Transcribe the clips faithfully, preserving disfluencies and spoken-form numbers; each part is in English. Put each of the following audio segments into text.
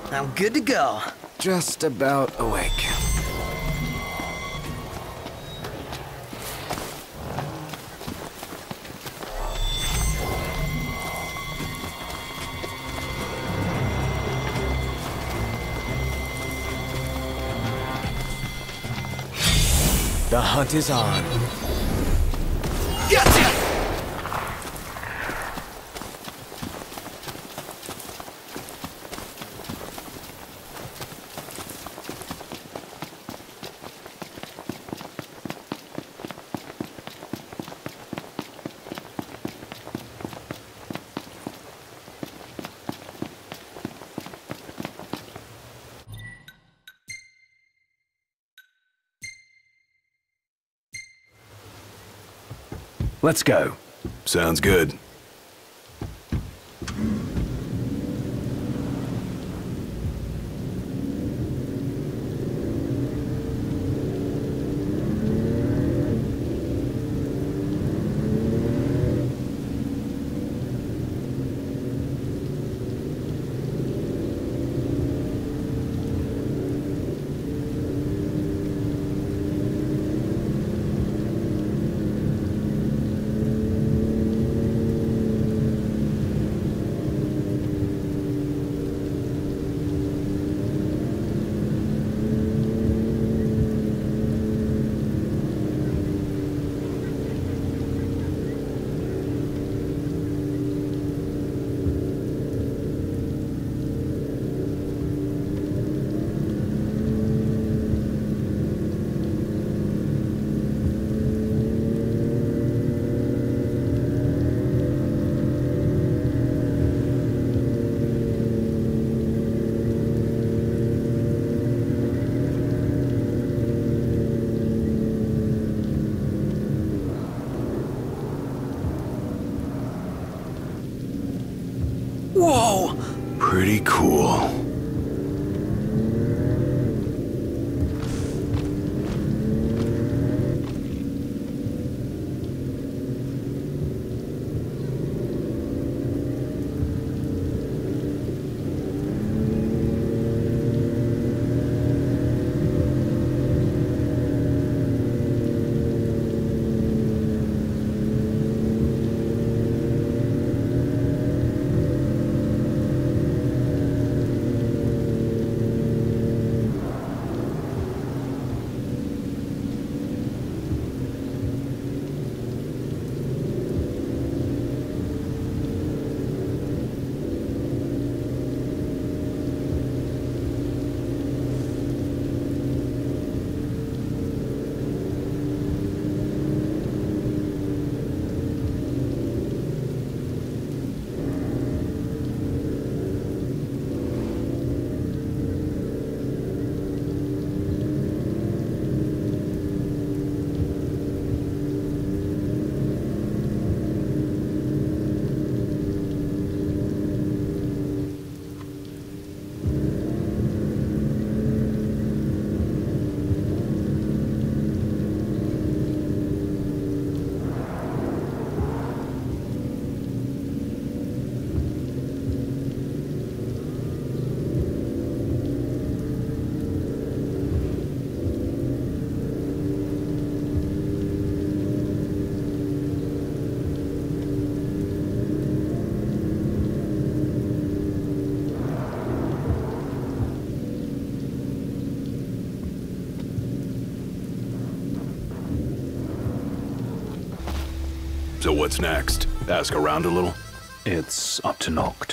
I'm good to go. Just about awake. The hunt is on. Gotcha! Let's go. Sounds good. Whoa! Pretty cool. So what's next? Ask around a little? It's up to Noct.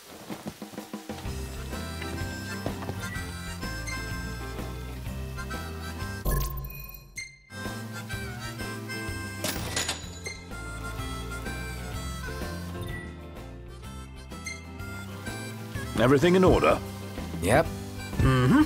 Everything in order? Yep. Mm-hmm.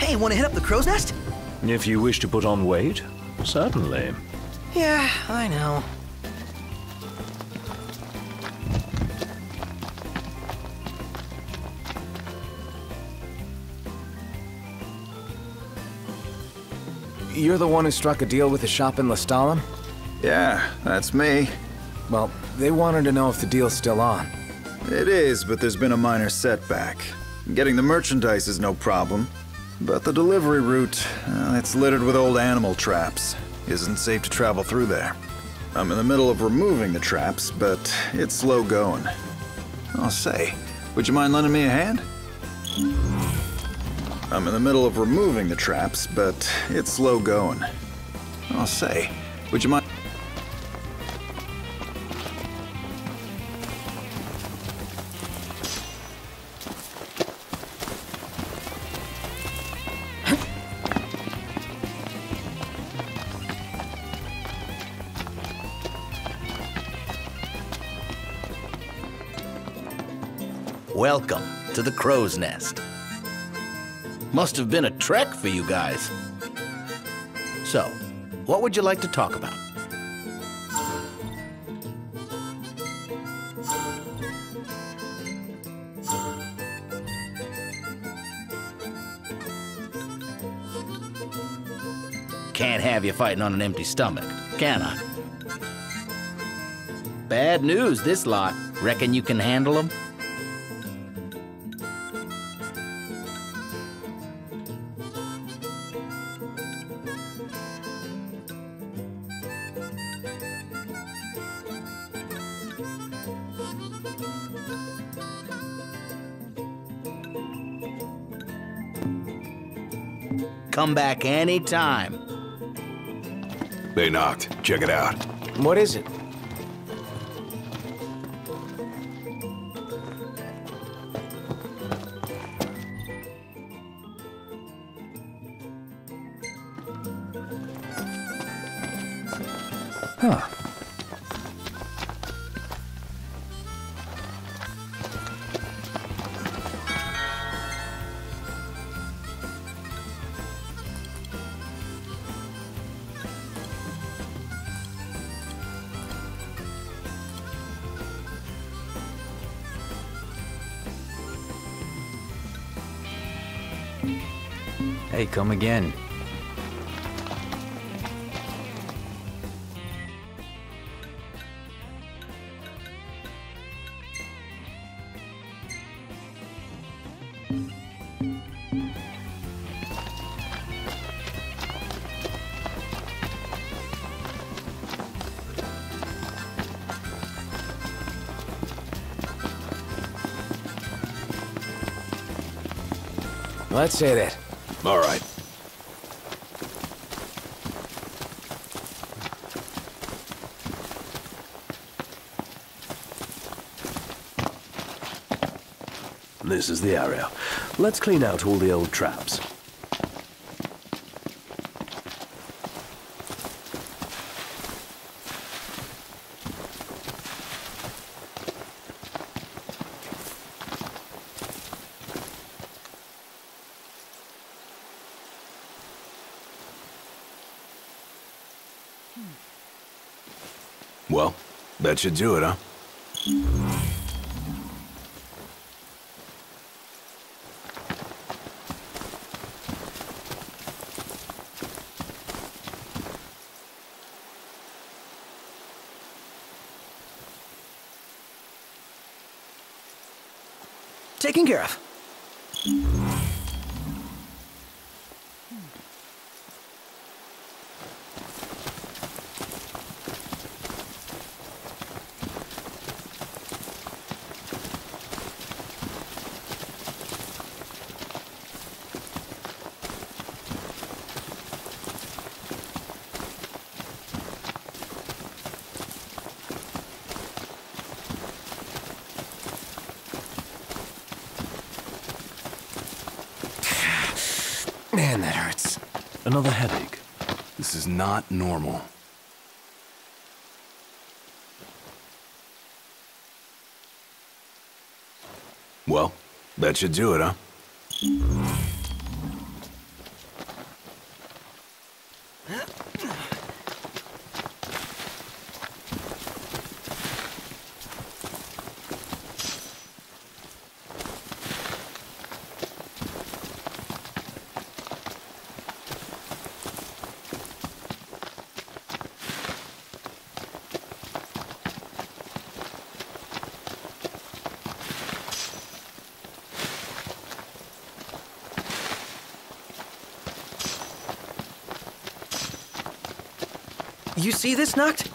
Hey, wanna hit up the crow's nest? If you wish to put on weight, certainly. Yeah, I know. You're the one who struck a deal with the shop in Lestalem? Yeah, that's me. Well, they wanted to know if the deal's still on. It is, but there's been a minor setback. Getting the merchandise is no problem, but the delivery route, uh, it's littered with old animal traps. Isn't safe to travel through there. I'm in the middle of removing the traps, but it's slow going. I'll say, would you mind lending me a hand? I'm in the middle of removing the traps, but it's slow going. I'll say, would you mind? Welcome to the Crow's Nest. Must have been a trek for you guys. So, what would you like to talk about? Can't have you fighting on an empty stomach, can I? Bad news, this lot. Reckon you can handle them? Come back anytime. They knocked. Check it out. What is it? Huh. Hey, come again. Let's hit it. All right. This is the area. Let's clean out all the old traps. Well, that should do it, huh? Taken care of. Man, that hurts. Another headache. This is not normal. Well, that should do it, huh? You see this, Noct?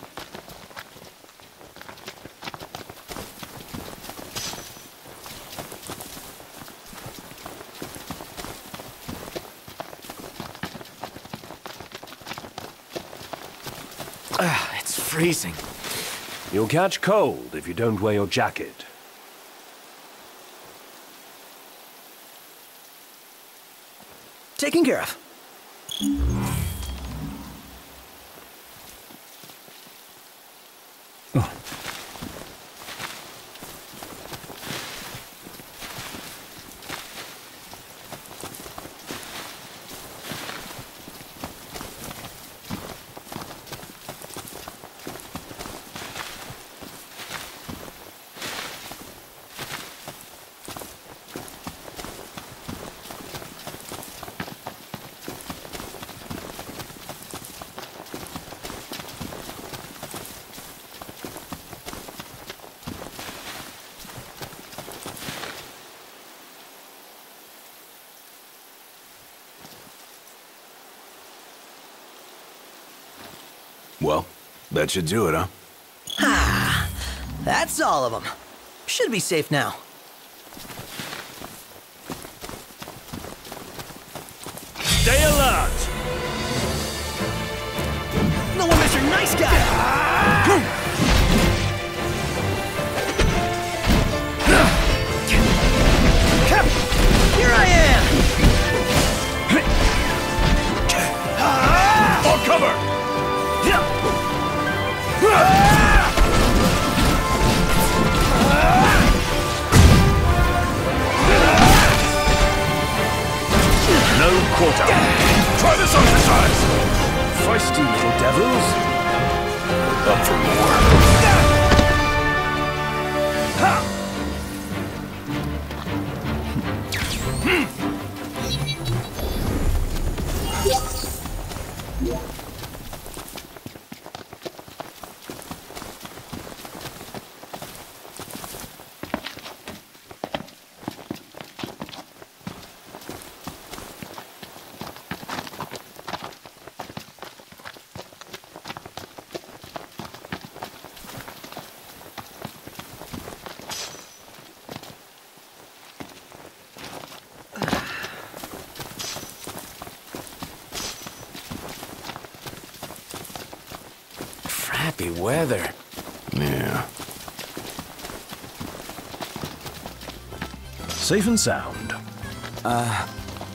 Ah, it's freezing. You'll catch cold if you don't wear your jacket. Taken care of. Well, that should do it, huh? Ah, that's all of them. Should be safe now. Stay alert! No one, Mister Nice Guy! Here I am! On cover! No quarter. Try this exercise! Feisty little devils. Up for more. Crappy weather. Yeah. Safe and sound. Uh...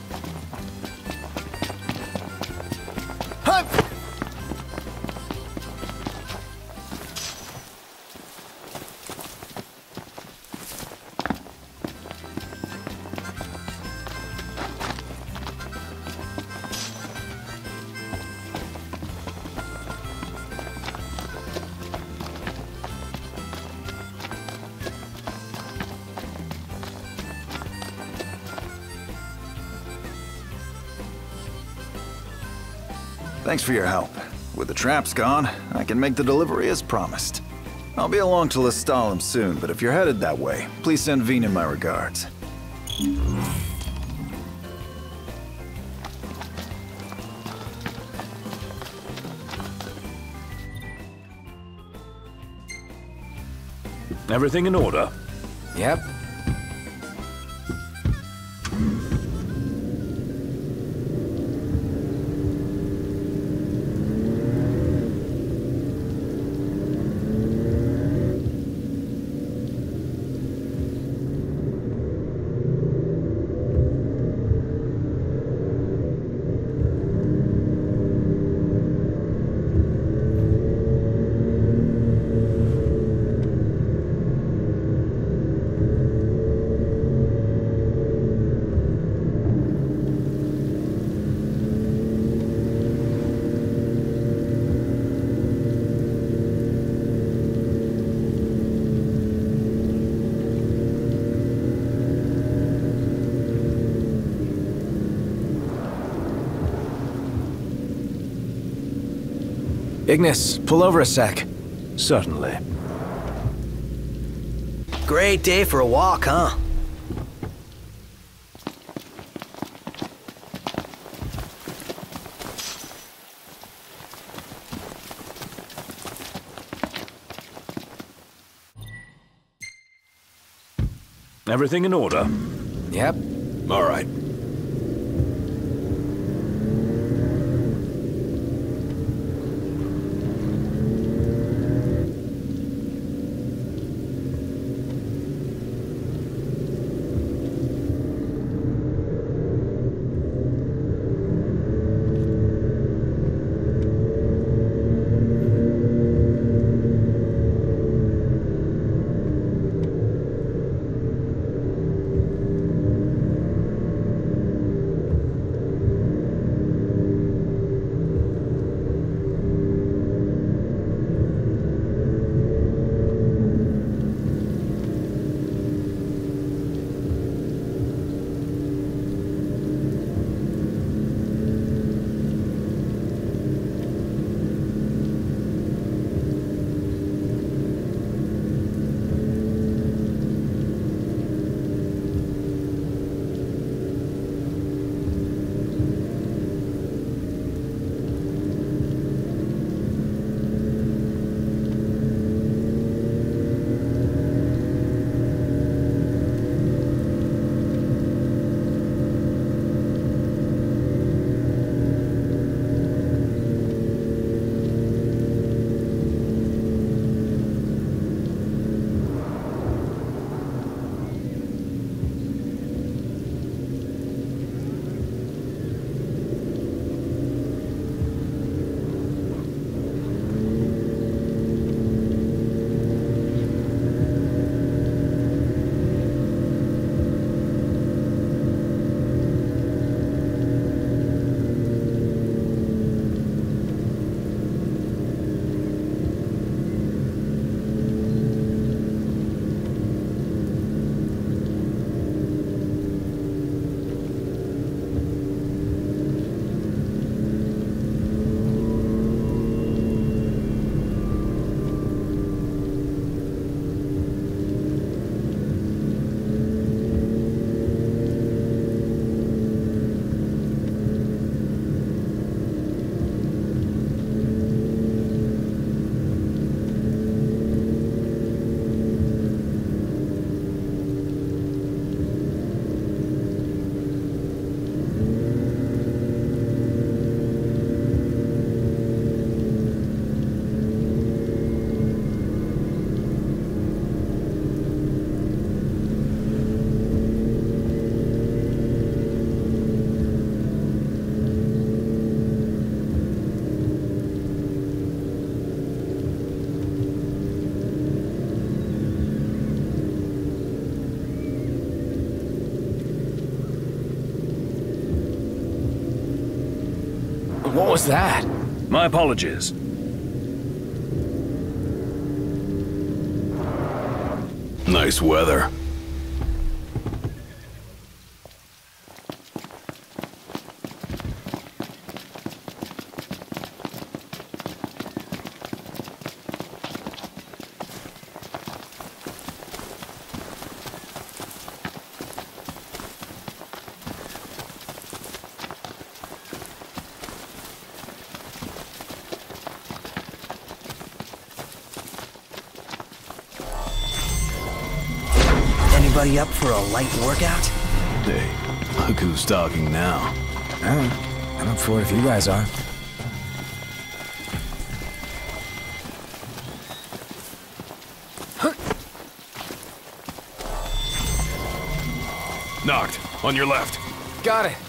Thanks for your help. With the traps gone, I can make the delivery as promised. I'll be along to Lestalem soon, but if you're headed that way, please send Venin my regards. Everything in order? Yep. Ignis, pull over a sec. Certainly. Great day for a walk, huh? Everything in order? Yep. All right. What was that? My apologies. Nice weather. Anybody up for a light workout? Hey, look who's talking now. Alright. I'm up for it if you guys are. Knocked. On your left. Got it.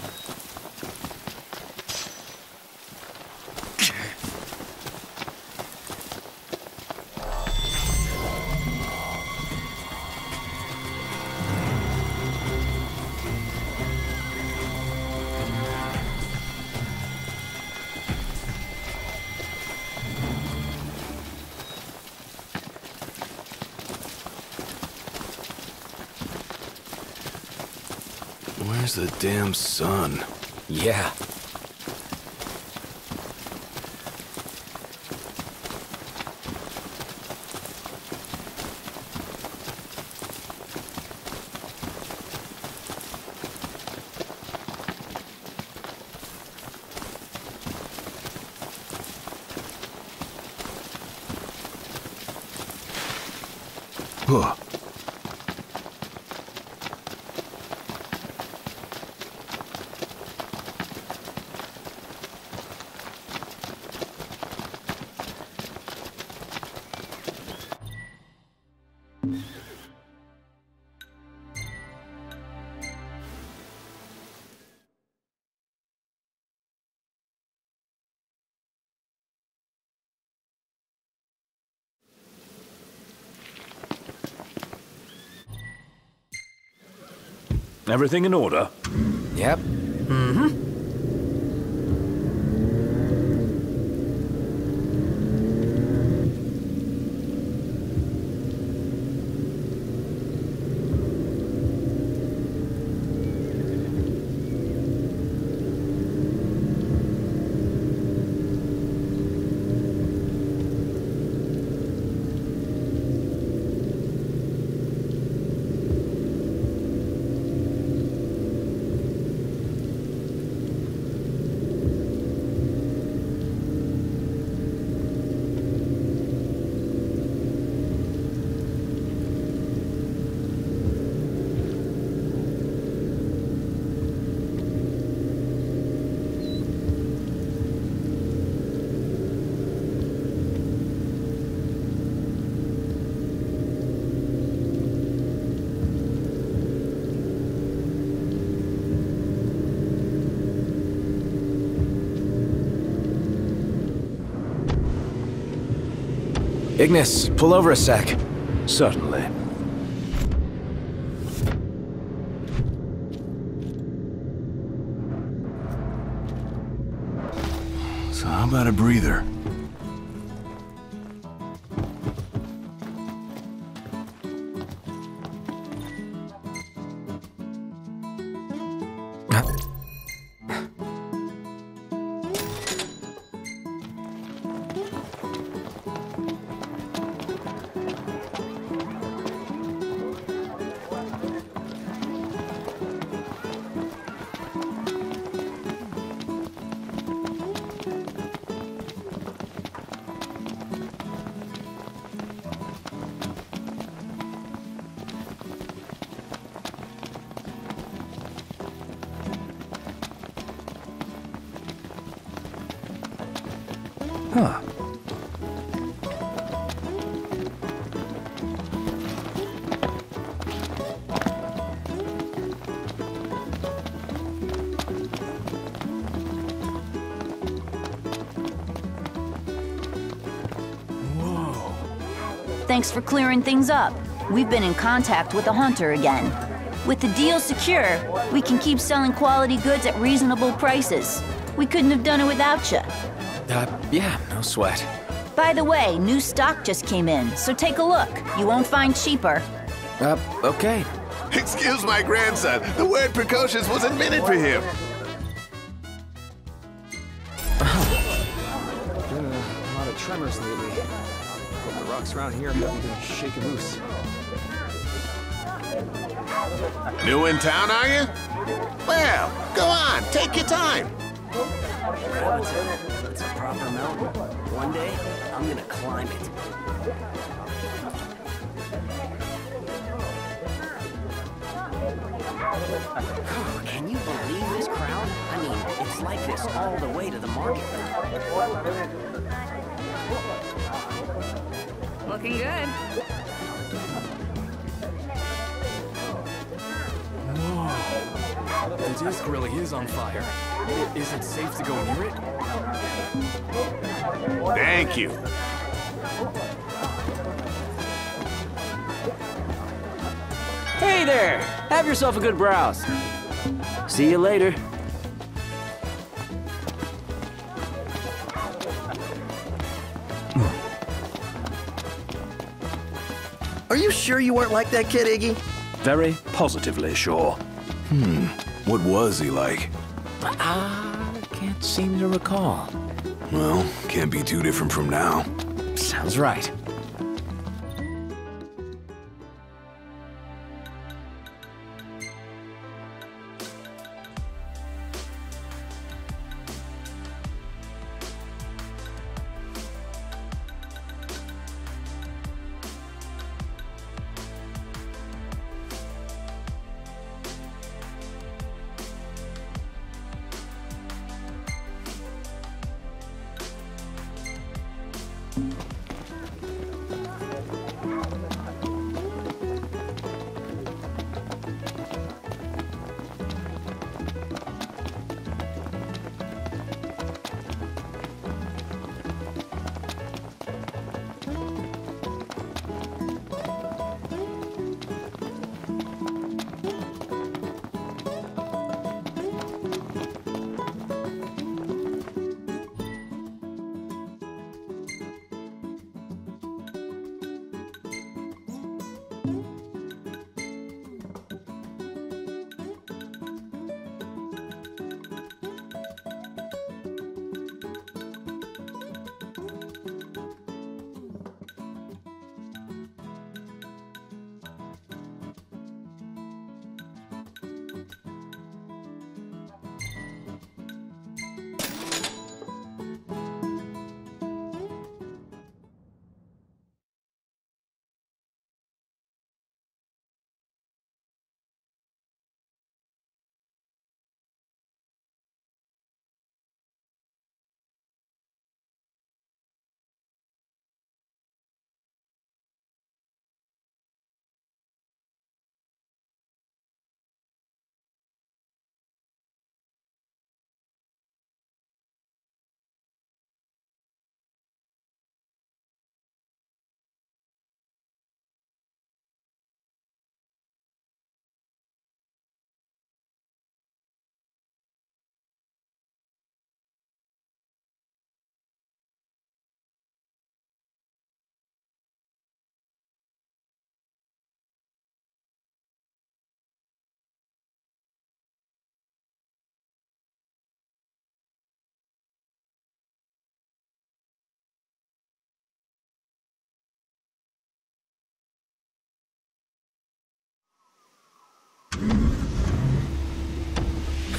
Where's the damn sun? Yeah. Huh. Everything in order? Yep. Ignis, pull over a sec. Certainly. So how about a breather? Huh. Thanks for clearing things up. We've been in contact with the Hunter again. With the deal secure, we can keep selling quality goods at reasonable prices. We couldn't have done it without you. Uh, yeah, no sweat. By the way, new stock just came in, so take a look. You won't find cheaper. Uh, okay. Excuse my grandson. The word precocious was invented for him. Been a lot of tremors lately. Hope the rocks around here haven't been shaking loose. New in town, are you? Well, go on, take your time. That's a, that's a proper mountain. One day, I'm gonna climb it. Can you believe this crowd? I mean, it's like this all the way to the market. Looking good. Whoa. The disc really is on fire. I- Is it safe to go near it? Thank you. Hey there! Have yourself a good browse. See you later. Are you sure you weren't like that kid, Iggy? Very positively sure. Hmm, what was he like? Ah, can't seem to recall. Well, can't be too different from now. Sounds right.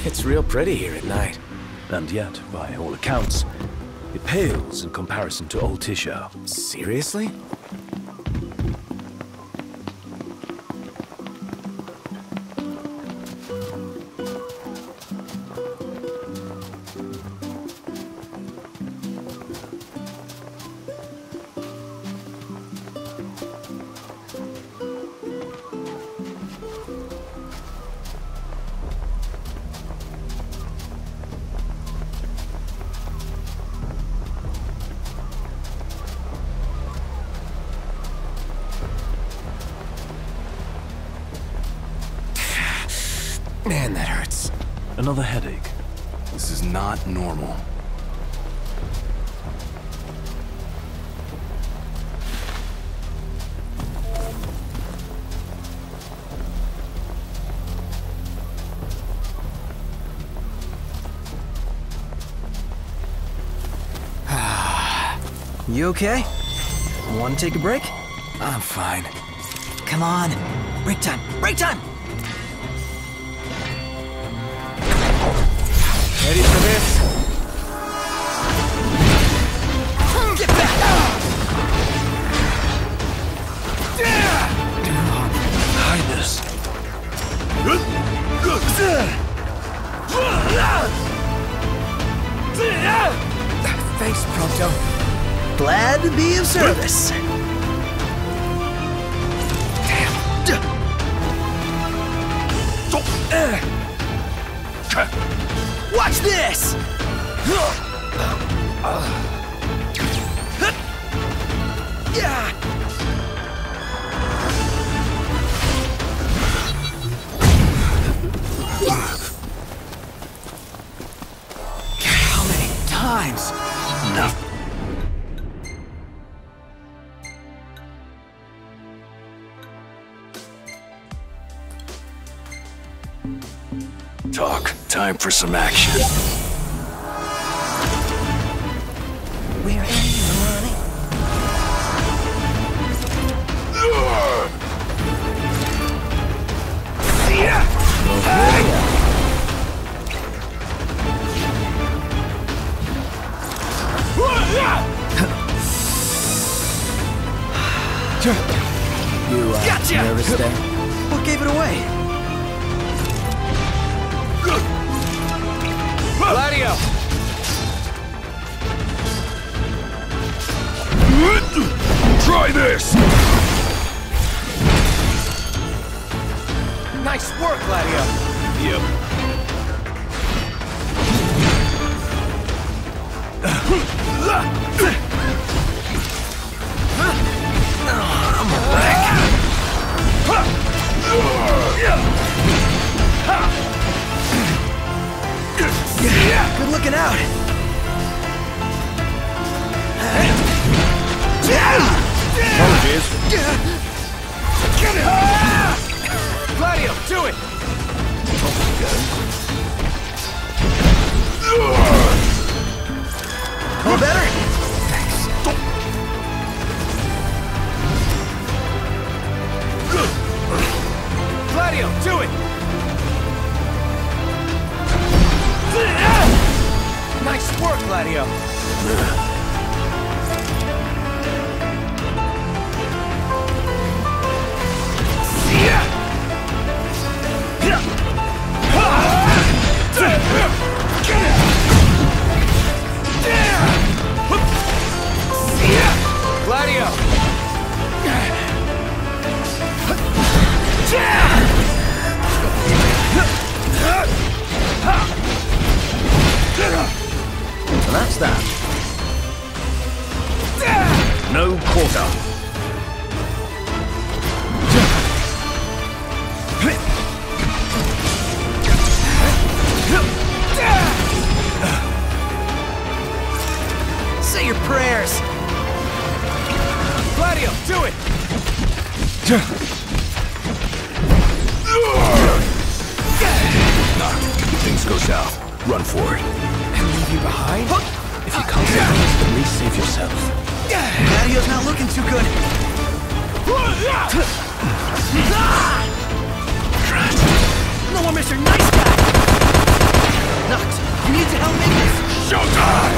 It's real pretty here at night. And yet, by all accounts, it pales in comparison to Old Tisho. Seriously? Man, that hurts. Another headache. This is not normal. You okay? Want to take a break? I'm fine. Come on. Break time. Break time! Ready for this? Get back! Highness. Thanks, Prompto. Glad to be of service. Watch this! Yeah! How many times? No. Talk. Time for some action. Where are you running? You uh, Gotcha! nervous there? What gave it away? Gladio! Try this! Nice work, Gladio! Yep. Good looking out. Apologies. Gladio, do it! All better? Gladio, do it! Nice work, Gladio! Gladio! So that's that. No quarter. Say your prayers. Gladio, do it! Things go south. Run for it. And leave you behind? If he comes out, at least save yourself. Gladio's not looking too good. No more Mister Nice Guy. Noct, you need to help me this. Showtime!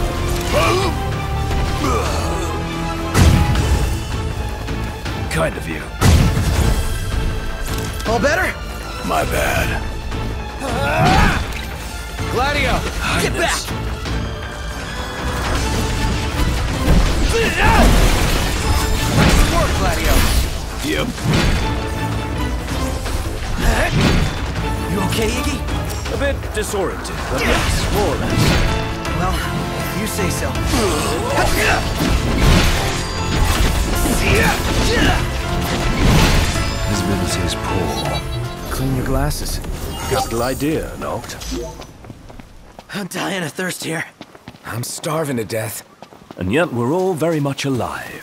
Kind of you. All better? My bad. Gladio, get Highness. back! Nice work, Gladio. Yep. You okay, Iggy? A bit disoriented, but yes, more or less. Well, if you say so. Visibility is poor. Clean your glasses. Capital idea, Noct. I'm dying of thirst here. I'm starving to death. And yet we're all very much alive.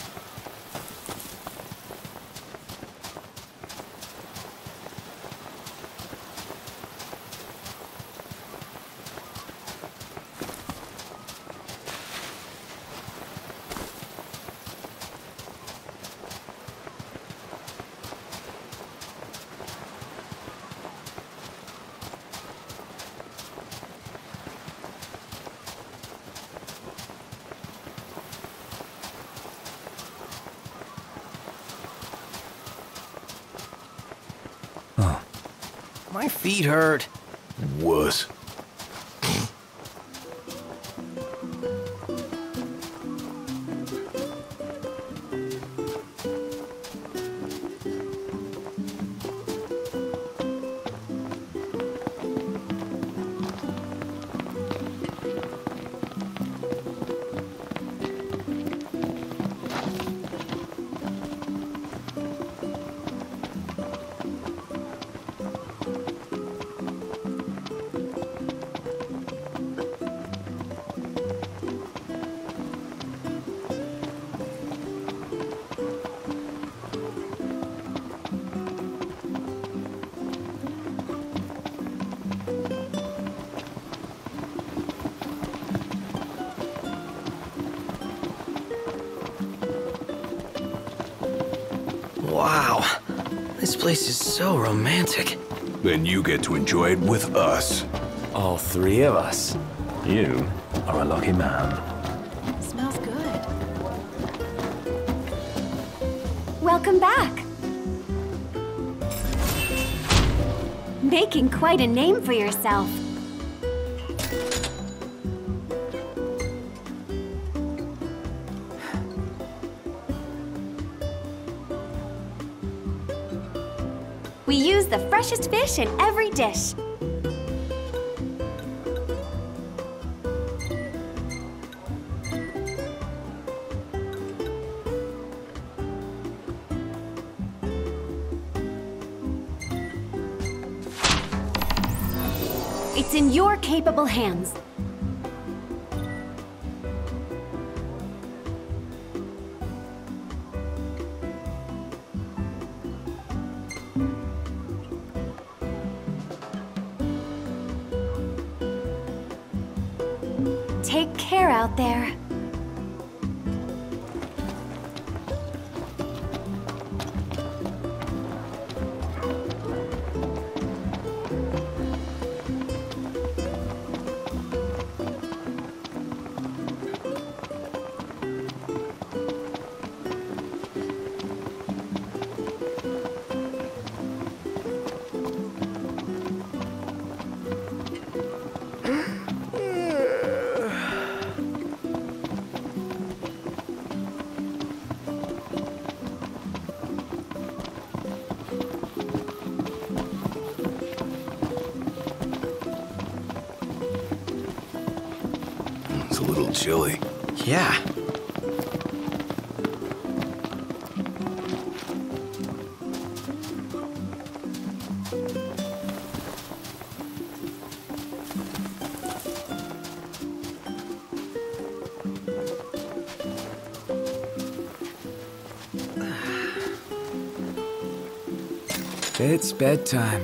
My feet hurt. Wuss. Wow, this place is so romantic. Then you get to enjoy it with us. All three of us. You are a lucky man. Smells good. Welcome back. Making quite a name for yourself. We use the freshest fish in every dish. It's in your capable hands. Take care out there. It's a little chilly. Yeah. It's bedtime.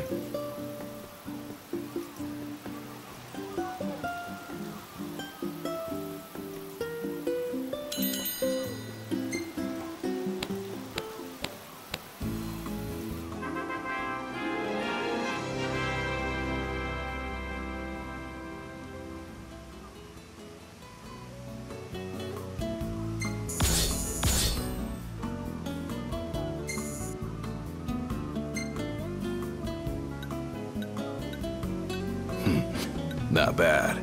Not bad.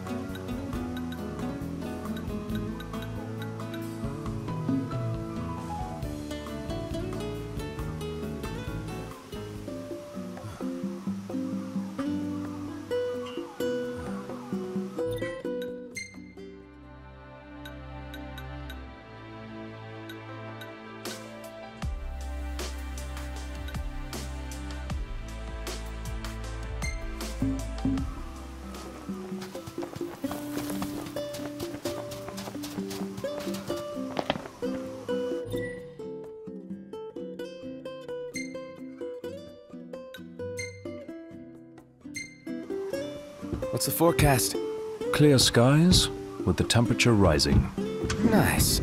What's the forecast? Clear skies, with the temperature rising. Nice.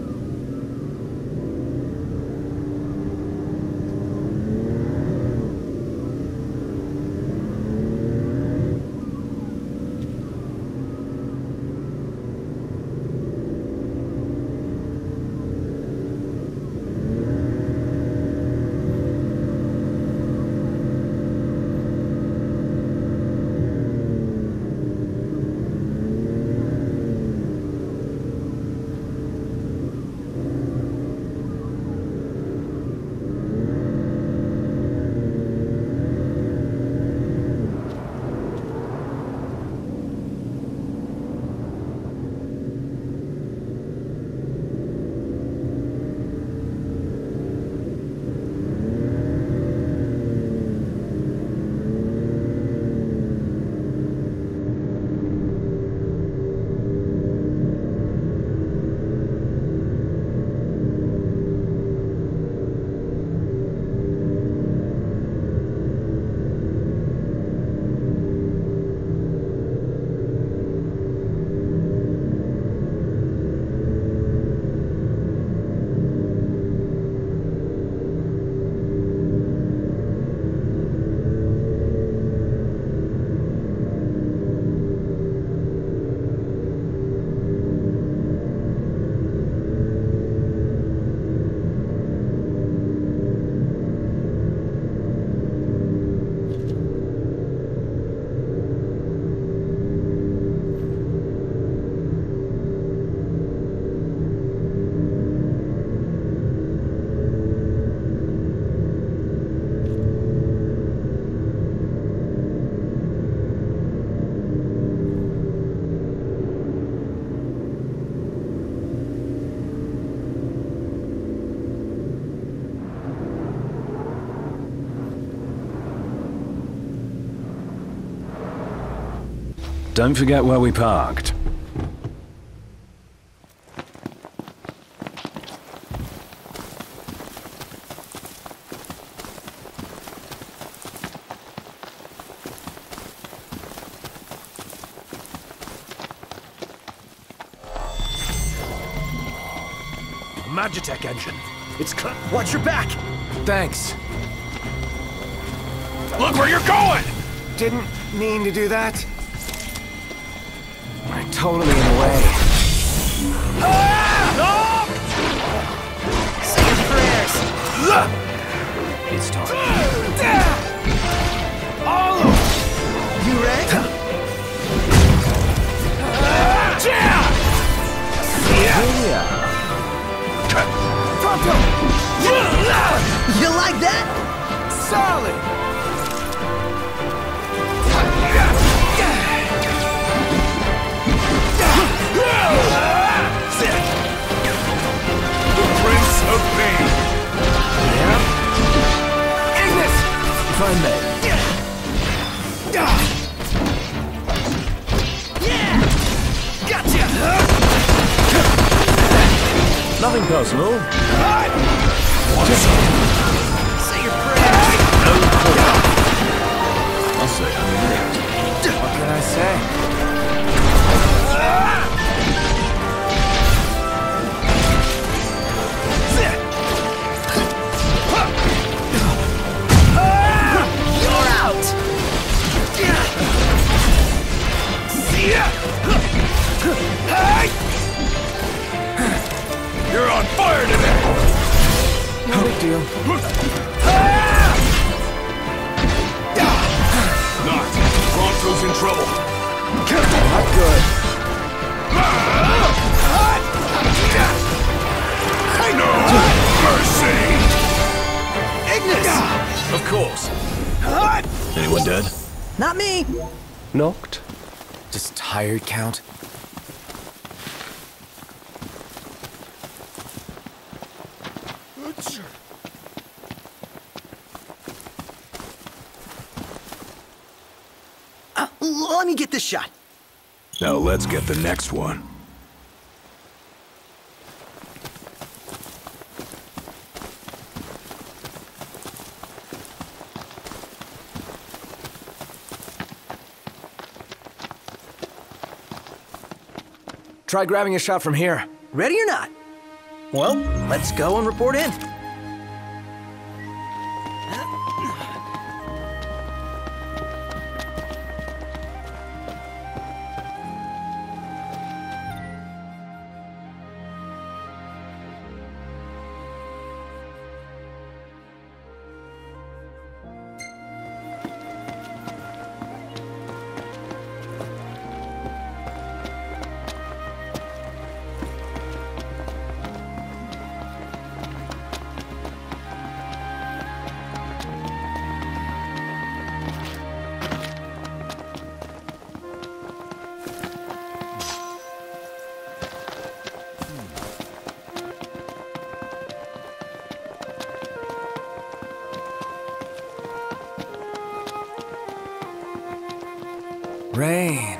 Don't forget where we parked. Magitech engine. It's cut. Watch your back. Thanks. Look where you're going! Didn't mean to do that. We're totally in the way. Ah! Say your prayers. It's time. All of you ready? Yeah. Pronto! You like that? Solid! Prince of Pain. Yeah? Ignis! If I may. Yeah! Gotcha! Nothing personal. Just Say your prayers. I'll say I'm late. What can I say? You're out. You're on fire today! No big deal. Not. Bronco's in trouble. Not good. No mercy! Ignis! Of course. Anyone dead? Not me! Knocked? Just tired, Count? Uh, let me get this shot. Now let's get the next one. Try grabbing a shot from here. Ready or not? Well, let's go and report in. Rain.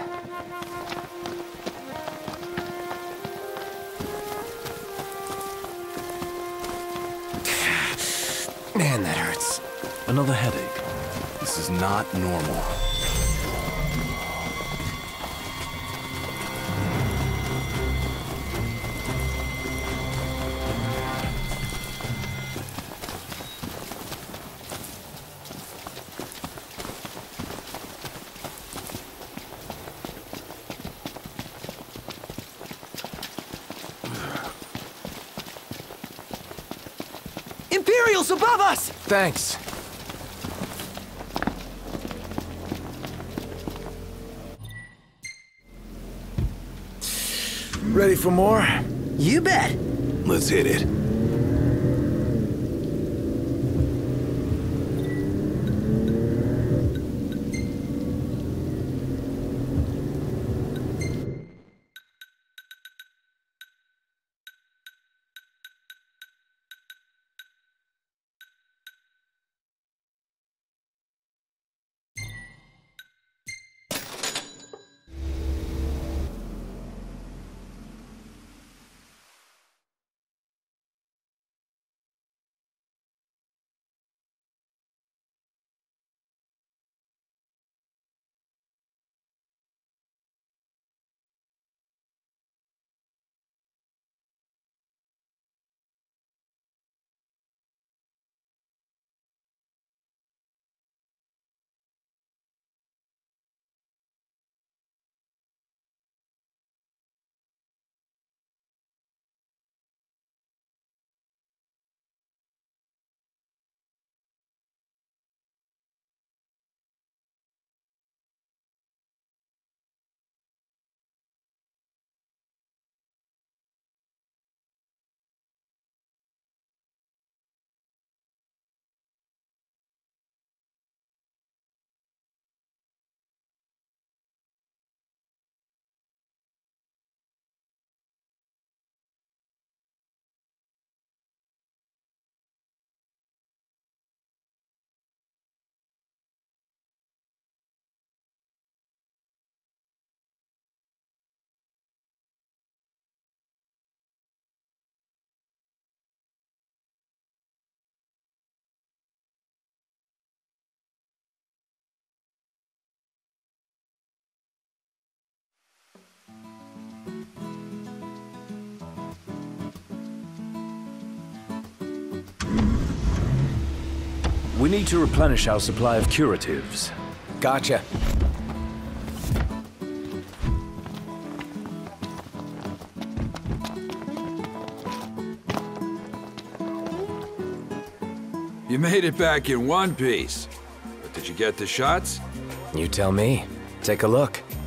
Man, that hurts. Another headache. This is not normal. Imperials above us! Thanks. Ready for more? You bet. Let's hit it. We need to replenish our supply of curatives. Gotcha. You made it back in one piece. But did you get the shots? You tell me. Take a look.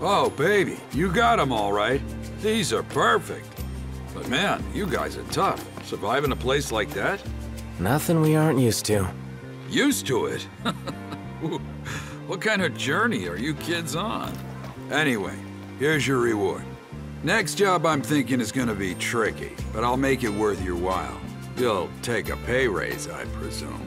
Oh, baby, you got them all right. These are perfect. But man, you guys are tough. Surviving a place like that? Nothing we aren't used to. Used to it? What kind of journey are you kids on? Anyway, here's your reward. Next job I'm thinking is gonna be tricky, but I'll make it worth your while. You'll take a pay raise, I presume.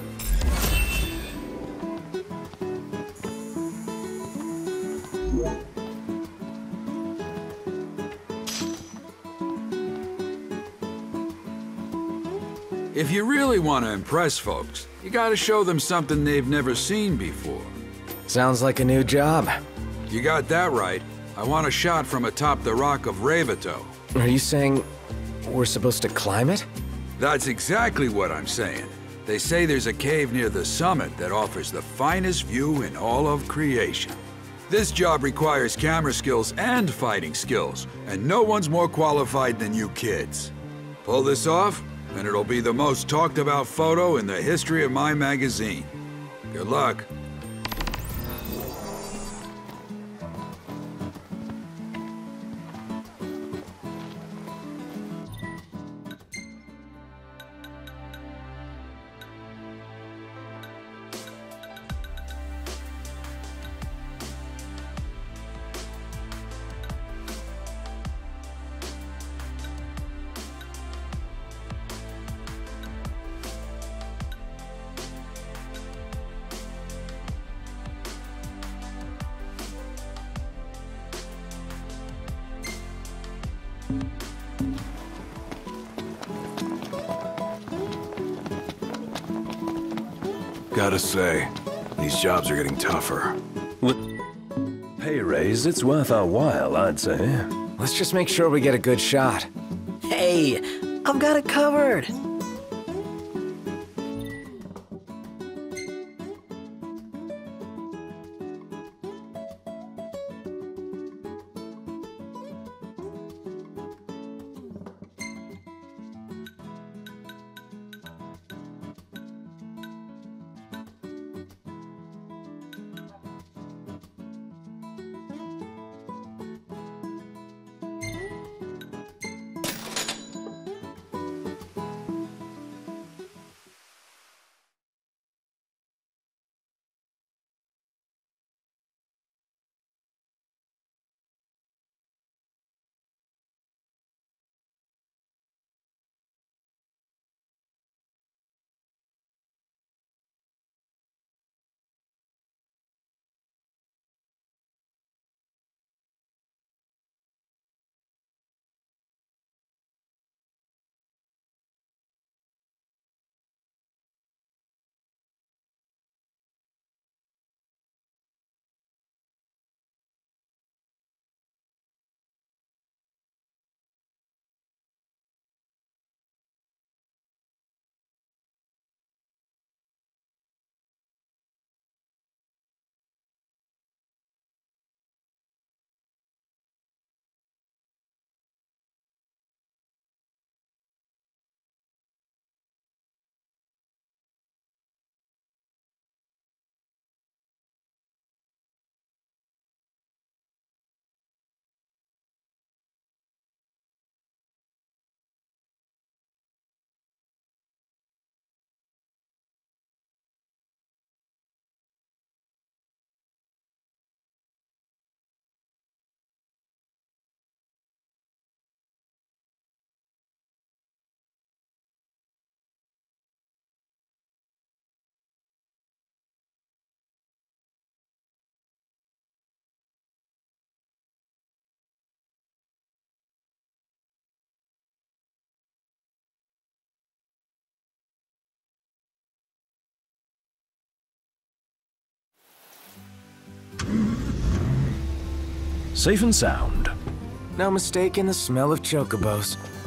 If you really want to impress folks, you gotta show them something they've never seen before. Sounds like a new job. You got that right. I want a shot from atop the rock of Ravato. Are you saying we're supposed to climb it? That's exactly what I'm saying. They say there's a cave near the summit that offers the finest view in all of creation. This job requires camera skills and fighting skills, and no one's more qualified than you kids. Pull this off, and it'll be the most talked about photo in the history of my magazine. Good luck. Gotta say, these jobs are getting tougher. With pay raise, it's worth our while, I'd say. Let's just make sure we get a good shot. Hey, I've got it covered. Safe and sound. No mistaking the smell of chocobos.